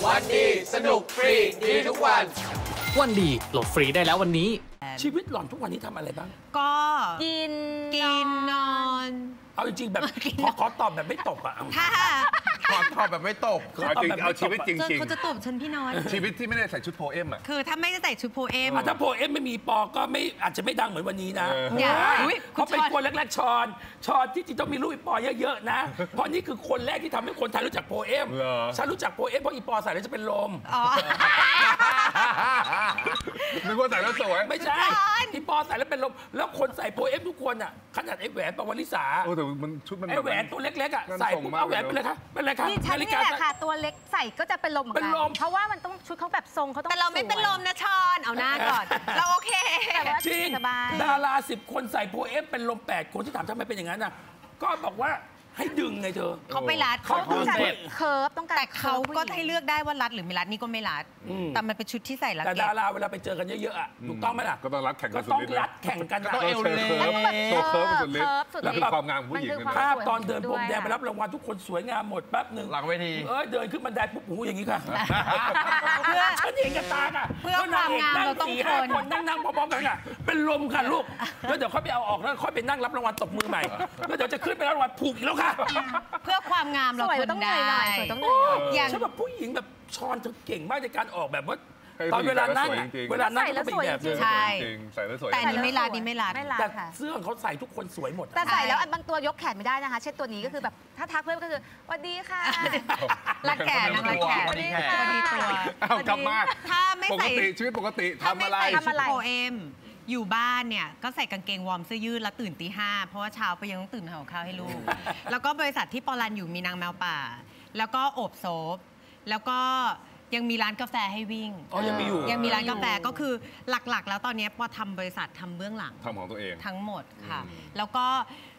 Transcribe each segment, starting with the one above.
วันดีสนุกฟรีดีทุกวันวันดีโหลดฟรีได้แล้ววันนี้ชีวิตหล่อนทุกวันนี้ทำอะไรบ้างก็กินนอนเอาจริงๆแบบขอตอบแบบไม่ตบอ่ะขอตอบแบบไม่ตบเอาชีวิตจริงเขาจะตบฉันพี่น้อยชีวิตที่ไม่ได้ใส่ชุดโพเอมอ่ะคือถ้าไม่ได้ใส่ชุดโพเอมถ้าโพเอมไม่มีปอก็ไม่อาจจะไม่ดังเหมือนวันนี้นะเขาเป็นคนแรกๆชอนที่จริงต้องมีลูกอีปอเยอะๆนะเพราะนี่คือคนแรกที่ทำให้คนไทยรู้จักโพเอมฉันรู้จักโพเอมเพราะอีปอใส่แล้วจะเป็นลมนึกว่าใส่แล้วสวยไม่ใช่อีปอใส่แล้วเป็นลมแล้วคนใส่โพเอมทุกคนอ่ะขนาดไอ้แหวนปวลิสาแต่มันชุดมันไอ้แหวนตัวเล็กๆอ่ะใส่ปุ๊บเอาแหวนไปเลยครับเป็นไรครับนี่ฉันนี่แหละค่ะตัวเล็กใส่ก็จะเป็นลมเหมือนกันเพราะว่ามันต้องชุดเขาแบบทรงเขาต้องแต่เราไม่เป็นลมนะชอนเอาหน้าก่อนเราโอเคจริงดารา10 คนใส่โพเอมเป็นลม8 คนที่ถามทำไมเป็นอย่างนั้นอ่ะก็บอกว่าให้ดึงไงเธอเขาไปรัดเขาต้องการเคิร์ฟต้องการแต่เขาก็ให้เลือกได้ว่ารัดหรือไม่รัดนี่ก็ไม่รัดแต่มันเป็นชุดที่ใส่รัดแต่ดาราเวลาไปเจอกันเยอะๆอ่ะถูกต้องไหมล่ะก็ต้องรัดแข่งกันสุดฤทธิ์ก็ต้องรัดแข่งกันต้องเอวเลยโชว์เคิร์ฟสุดฤทธิ์แล้วคือความงามผู้หญิงภาพตอนเดินพรมแดงไปรับรางวัลทุกคนสวยงามหมดแป๊บหนึ่งหลังเวทีเดินขึ้นบันไดปุ๊บหูอย่างนี้ค่ะเพื่อฉันเห็นกับตาค่ะเพื่อความงามเราต้องทนคนนั่งพร้อมๆกันค่ะเป็นลมค่ะลูกแล้วเดี๋ยวค่อยไปเอาออกแล้วค่อยไปนั่งรับรางวัลตบมือใหม่แล้วเดี๋ยวจะขึ้นไปรับรางวัลผูกอีกแล้วค่ะเพื่อความงามเราทนได้สวยต้องเหนื่อยอย่างฉันแบบผู้หญิงแบบชอนเธอเก่งมากในการออกแบบว่าตอนเวลานั่งก็เป็นแบบใช่ใส่แล้วสวยแต่นี่ไม่รัดแต่เสื้อเขาใส่ทุกคนสวยหมดแต่ใส่แล้วบางตัวยกแขนไม่ได้นะคะเช่นตัวนี้ก็คือแบบถ้าทักเพื่อนก็คือสวัสดีค่ะรัดแขนรัดแขนสวัสดีตัวกลับมาถ้าไม่ใส่ชีวิตปกติทำอะไรโพเอมอยู่บ้านเนี่ยก็ใส่กางเกงวอร์มเสื้อยืดแล้วตื่นตี 5เพราะว่าเช้าไปยังต้องตื่นทำกับข้าวให้ลูกแล้วก็บริษัทที่ปอลันอยู่มีนางแมวป่าแล้วก็อบโซฟแล้วก็ยังมีร้านกาแฟให้วิ่งยังมีร้านกาแฟก็คือหลักๆแล้วตอนนี้ปอทำบริษัททำเบื้องหลังทำของตัวเองทั้งหมดค่ะแล้วก็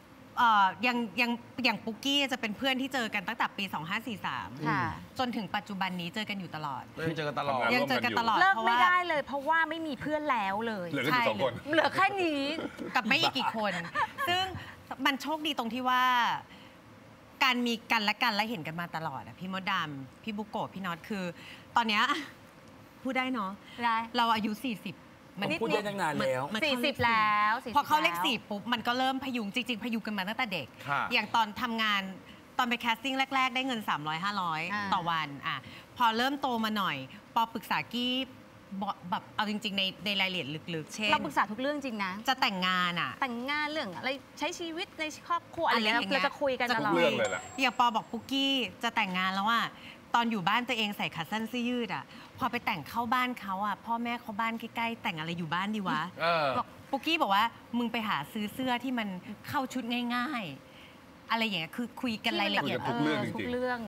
อย่างปุ๊กกี้จะเป็นเพื่อนที่เจอกันตั้งแต่ปี 2543 จนถึงปัจจุบันนี้เจอกันอยู่ตลอดยังเจอกันตลอดเลิกไม่ได้เลยเพราะว่าไม่มีเพื่อนแล้วเลยเหลือแค่2 คนเหลือแค่นี้กับไม่อีกกี่คนซึ่งมันโชคดีตรงที่ว่าการมีกันและกันและเห็นกันมาตลอดอะพี่มดดำพี่บุโกะพี่น็อตคือตอนเนี้ยพูดได้เนาะเราอายุ40 มันพูดได้ตั้งนานแล้ว 40แล้วพอเข้าเลข4ปุ๊บมันก็เริ่มพยุงจริงๆพยุงกันมาตั้งแต่เด็กอย่างตอนทำงานตอนไปแคสติ้งแรกๆได้เงิน300-500ต่อวันพอเริ่มโตมาหน่อยปอปรึกษากี้แบบเอาจริงๆในรายละเอียดลึกๆเช่นเราปรึกษาทุกเรื่องจริงนะจะแต่งงานแต่งงานเรื่องอะไรใช้ชีวิตในครอบครัวอะไรอย่างเงี้ยเราจะคุยกันตลอดอย่างปอบอกปุ๊กกี้จะแต่งงานแล้วอ่ะตอนอยู่บ้านตัวเองใส่ขาสั้นเสื้อยืดอ่ะพอไปแต่งเข้าบ้านเขาอ่ะพ่อแม่เขาบ้านใกล้ๆแต่งอะไรอยู่บ้านดีวะบอกปุ๊กกี้บอกว่ามึงไปหาซื้อเสื้อที่มันเข้าชุดง่ายๆอะไรอย่างเงี้ยคือคุยกันรายละเอียดทุกเรื่อง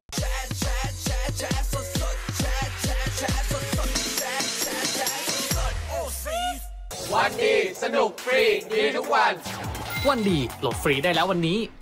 วันดีสนุกฟรีดีทุกวันวันดีโหลดฟรีได้แล้ววันนี้